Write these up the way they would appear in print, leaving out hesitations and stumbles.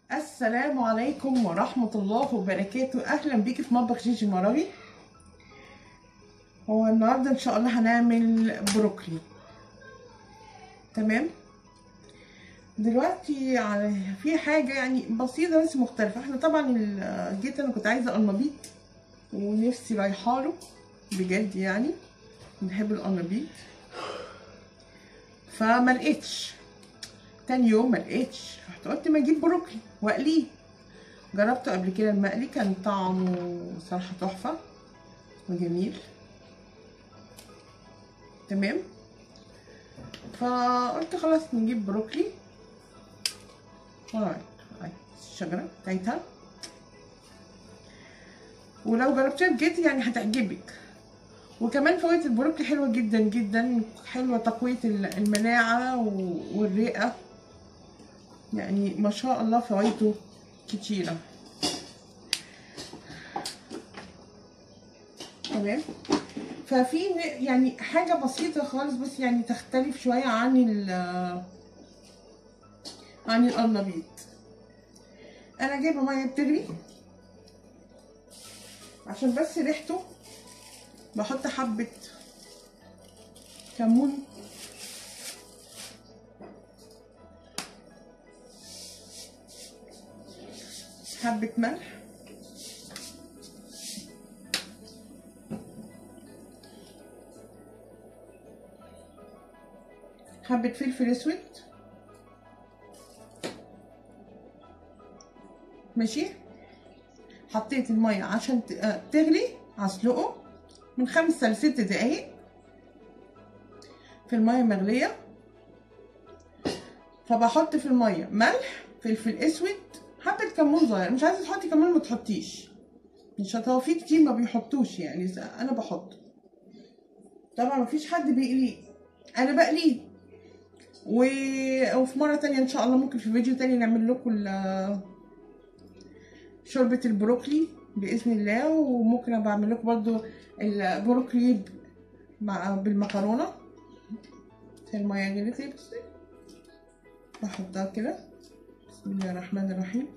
السلام عليكم ورحمة الله وبركاته. أهلا بيكي في مطبخ جيجي المراغي. هو النهاردة إن شاء الله هنعمل بروكلي. تمام. دلوقتي في حاجة يعني بسيطة بس مختلفة. احنا طبعا أنا كنت عايزة قرنبيط ونفسي رايحاله بجد، يعني بحب القرنبيط فما لقيتش. تاني يوم ما لقيتش، رحت قلت ما اجيب بروكلي واقليه. جربته قبل كده المقلي، كان طعمه صراحة تحفة وجميل. تمام. فقلت خلاص نجيب بروكلي. الشجرة بتاعتها، ولو جربتيها بجد يعني هتعجبك. وكمان فوائد البروكلي حلوة جدا جدا، حلوة تقوية المناعة والرئة، يعني ما شاء الله فوائده كتيرة. تمام. ففي يعني حاجة بسيطة خالص، بس يعني تختلف شوية عن القرنبيط. انا جايبة مية بتغلي عشان بس ريحته. بحط حبة كمون، حبة ملح، حبة فلفل اسود. ماشي. حطيت المية عشان تغلي، هسلقه من 5 ل6 دقايق في المية مغلية. فبحط في المية ملح، فلفل اسود، حبة كمون صغير. مش عايزة تحطي كمون ما تحطيش، مش هو في كتير ما بيحطوش، يعني انا بحط. طبعا مفيش حد بيقليه، انا بقليه. وفي مرة تانية ان شاء الله، ممكن في فيديو تاني نعمل لكم شوربة البروكلي بإذن الله. وممكن ابقى اعمل لكم برضو البروكلي بالمكرونة. المية غليت، بصي بحطها كده. بسم الله الرحمن الرحيم.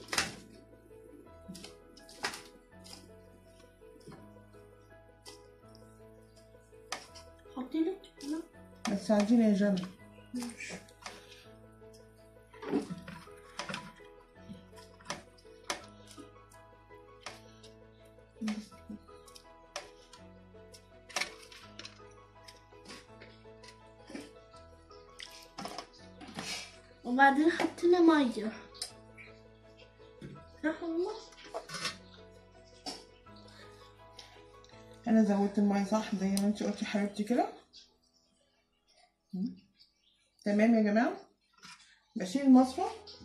حطيلك بس عايزين يا جنى. وبعدين حطينا ميه، صح والله. انا زودت الميه صح زي ما انت قلتي حبيبتي كده. تمام يا جماعه. بشيل المصفى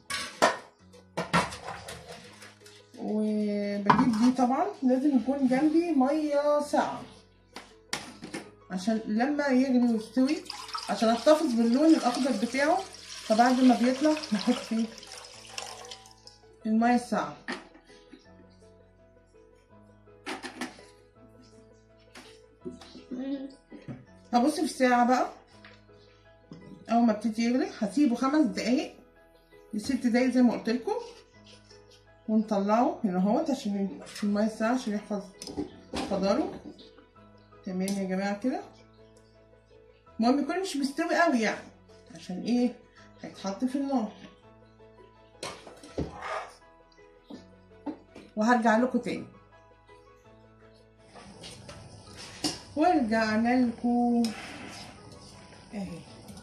وبجيب دي. طبعا لازم يكون جنبي ميه ساقعه عشان لما يغلي ويستوي، عشان احتفظ باللون الاخضر بتاعه. فبعد ما بيطلع نحط فيه الميه الساقعه. هبص في الساعه بقى. اول ما ابتدي يغلي هسيبه 5 دقايق ل6 دقايق زي ما قلت لكم، ونطلعه هنا اهوت عشان في الميه الساقعه عشان يحفظ خضاره. تمام يا جماعه كده. المهم يكون مش مستوي قوي، يعني عشان ايه هيتحط في النار. وهرجع لكم تاني. ورجعنا لكم اهي.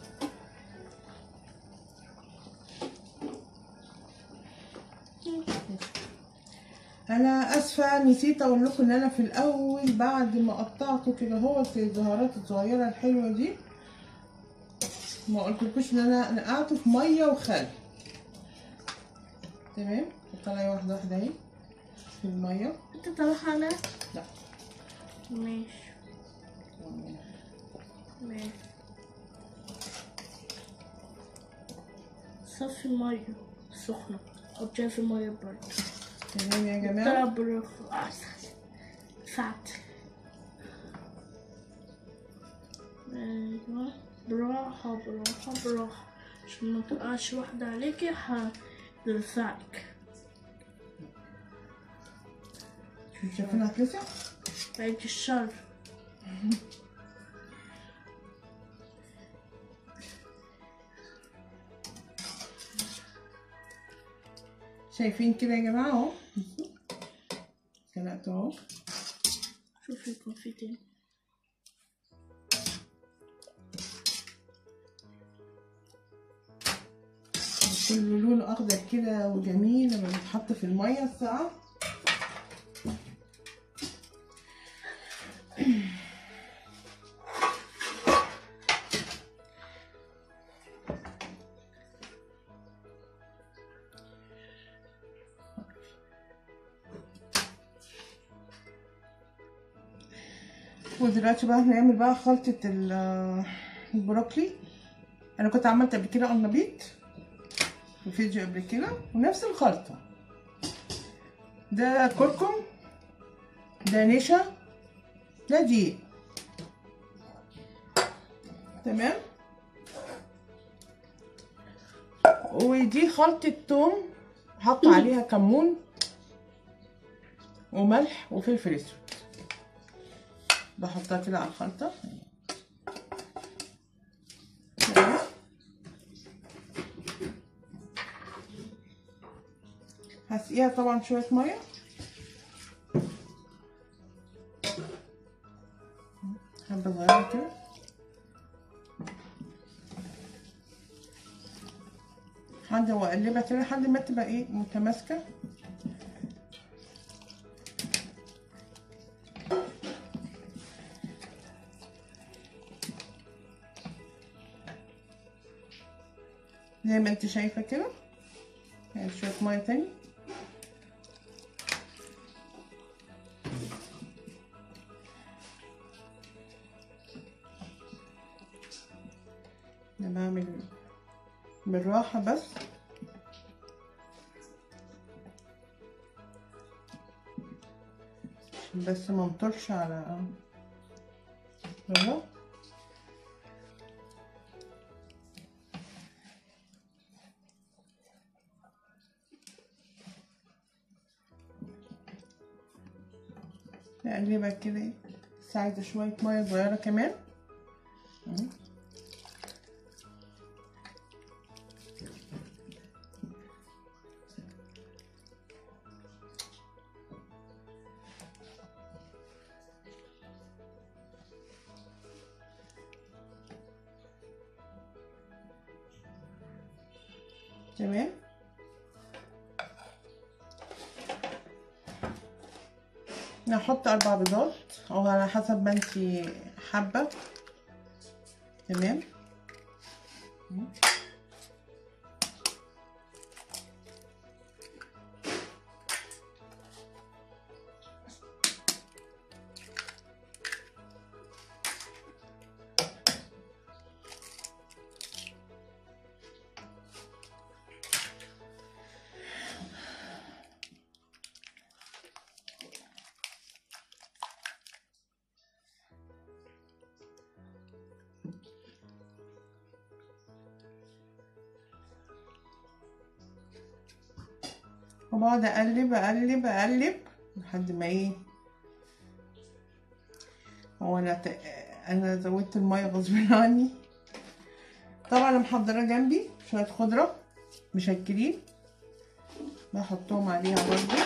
انا اسفه نسيت اقول لكم ان انا في الاول بعد ما قطعته كده هو الزهرات الصغيره الحلوه دي، ما قلتلكوش ان انا نقعته في ميه وخل. تمام. طلعي واحده واحده اهي في الميه. انت طلعها انا؟ لا ماشي ماشي. صفي الميه سخنه، حطيها في الميه برضه. تمام يا جماعه. فات. ايوه، براحة براحة براحة عشان ما تقعش واحدة عليكي. لسانك. شو شايفينها هتلسع؟ بعد الشر. شايفين كده يا جماعة اهو. سلقته اهو. شوفي الكونفيتين. كله لونه اخضر كده وجميل لما بيتحط في المية الساقعة. ودلوقتي بقى هنعمل بقى خلطة البروكلي. انا كنت عملت قبل كده قرنبيط في فيديو قبل كده ونفس الخلطة. ده كركم، ده نشا، ده دقيق. تمام. ودي خلطة توم حط عليها كمون وملح وفلفل اسود. بحطها كده على الخلطة. هسقيها طبعا شوية مية. حبة صغيرة كده. لحد واقلبها كده لحد ما تبقى ايه متماسكة. زي ما انت شايفة كده. يعني شوية مية تاني. انا بعمل بالراحة بس. عشان بس ما نطرش على بالراحة. نقلبها كده ايه. بس عايزة شوية مية صغيرة كمان. تمام. نحط 4 بيضات او على حسب ما انتي حابة. تمام. وبقعد اقلب اقلب اقلب لحد ما ايه. هو انا زودت الميه غصب عني. طبعا انا محضره جنبي شويه خضره مشكلين بحطهم عليها برضو.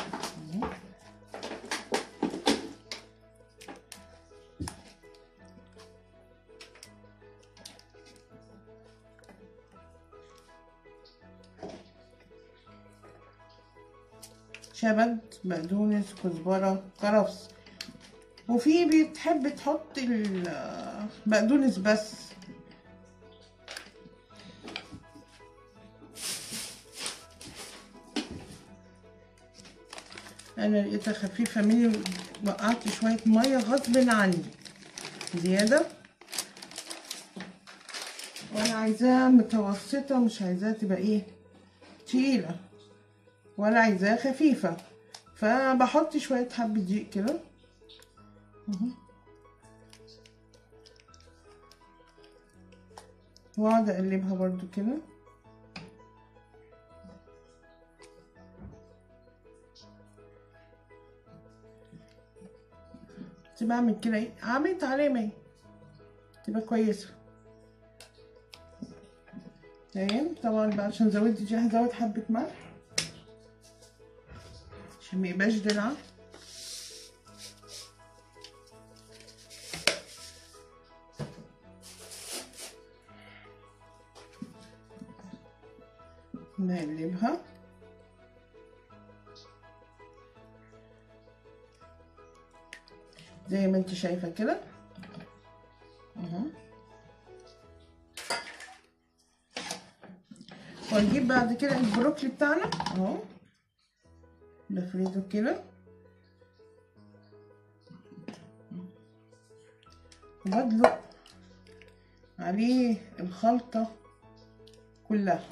شبت، بقدونس، كزبره، كرفس. وفي بتحب تحط البقدونس بس. انا لقيتها خفيفه مني وقعت شويه ميه غصب عني زياده. وانا عايزاها متوسطه مش عايزاها تبقى ايه تقيله ولا عايزاها خفيفه. فبحط شويه حبه دقيق كده. واقعد اقلبها برضو كده. بعمل كده ايه، عملت علامة اهي تبقى كويسة. تمام. طبعا بقى عشان زودت دي هزود حبة ملح عشان ميبقاش دلع. نقلبها زي ما انت شايفة كده اهو. ونجيب بعد كده البروكلي بتاعنا اهو، نفرده كده وبدلق عليه الخلطة كلها.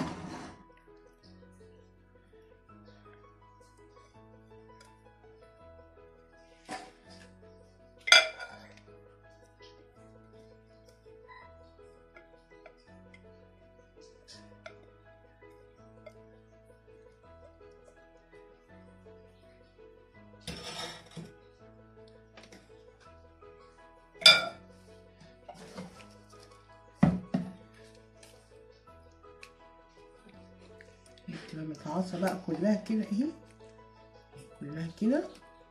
تبقى متعصة بقى كلها كده اهي، كلها كده.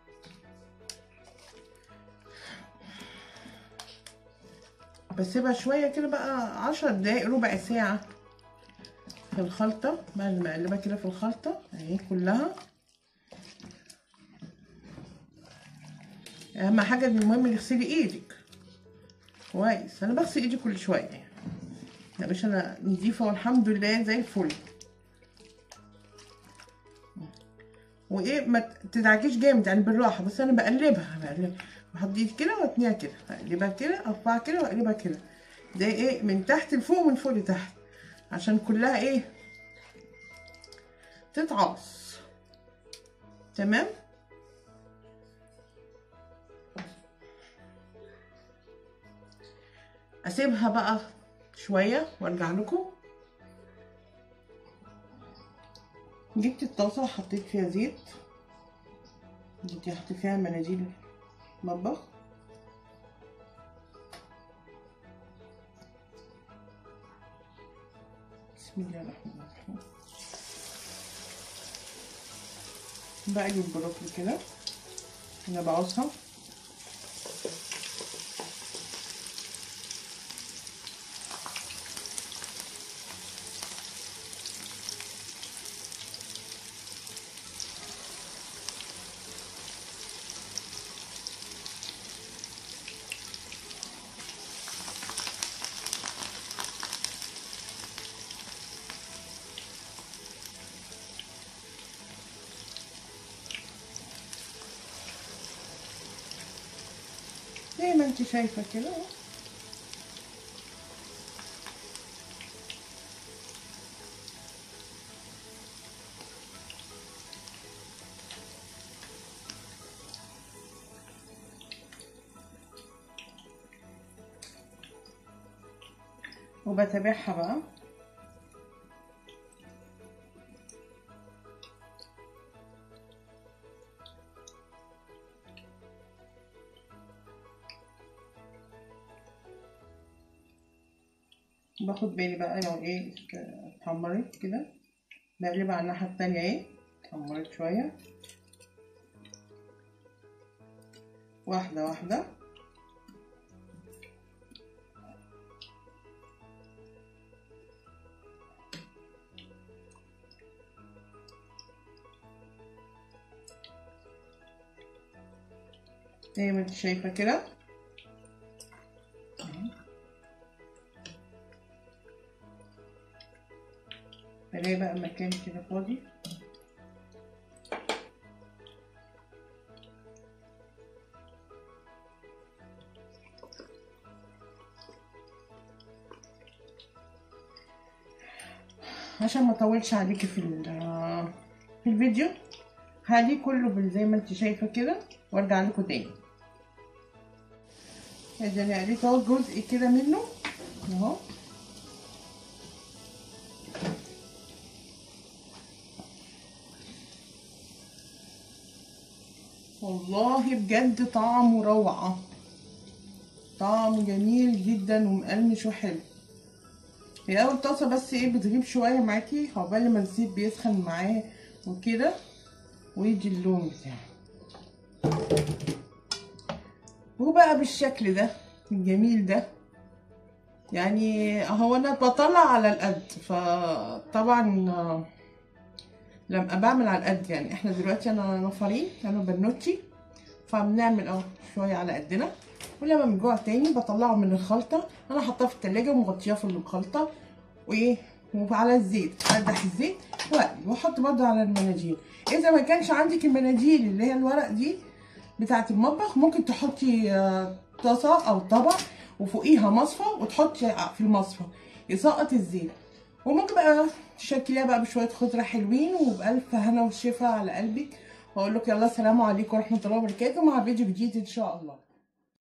بسيبها شوية كده بقى 10 دقايق ربع ساعة في الخلطة بعد ما اقلبها كده في الخلطة اهي كلها. اهم حاجة ان المهم تغسلي ايدك كويس. انا بغسل ايدي كل شوية يا باشا، انا نضيفة والحمد لله زي الفل. وايه ما تدعكيش جامد يعني بالراحة، بس انا بقلبها بحط ايدي كده واتنيها كده، اقلبها كده ارفعها كده واقلبها كده، ده ايه من تحت لفوق ومن فوق لتحت عشان كلها ايه تتعص. تمام. اسيبها بقى شويه وارجع لكم. جبت الطاسه وحطيت فيها زيت، جبت حطيت فيها مناديل مطبخ، بسم الله الرحمن الرحيم. بقلي البروكلي كده انا بعوزها، زي ما انت شايفه كده. وبتابعها بقى باخد بالي بقى لو ايه اتحمرت كده بقلبها على الناحيه التانيه ايه اتحمرت شويه، واحده واحده. زي ما انت شايفه كده. بلاقي بقى مكان كده فاضي عشان ما اطولش عليكي في الفيديو. هعليه كله زي ما انت شايفه كده وارجع لكم تاني. ادي انا قليت اهو جزء كده منه اهو. والله بجد طعمه روعة، طعمه جميل جدا ومقرمش وحلو. هي اول طاسة بس ايه بتغيب شوية معاكي عقبال ما الزيت بيسخن معاه وكده ويدي اللون بتاعه. وبقى بالشكل ده الجميل ده. يعني هو انا بطلع على القد، فطبعا لما بعمل على القد يعني احنا دلوقتي انا نفرين انا وبنوتي، فبنعمل شويه على قدنا، ولما بنجوع تاني بطلعه من الخلطه. انا حاطاه في التلاجة ومغطياه في الخلطه وايه وعلى الزيت اقدح الزيت واقلي واحط برضه على المناديل. اذا ما كانش عندك المناديل اللي هي الورق دي بتاعه المطبخ ممكن تحطي طاسه او طبق وفوقيها مصفى وتحطي في المصفى يسقط الزيت. وممكن بقى تشكليها بقى بشويه خضره حلوين وبألف هنا وشفا على قلبك. واقول لك يلا السلام عليكم ورحمه الله وبركاته مع فيديو جديد ان شاء الله.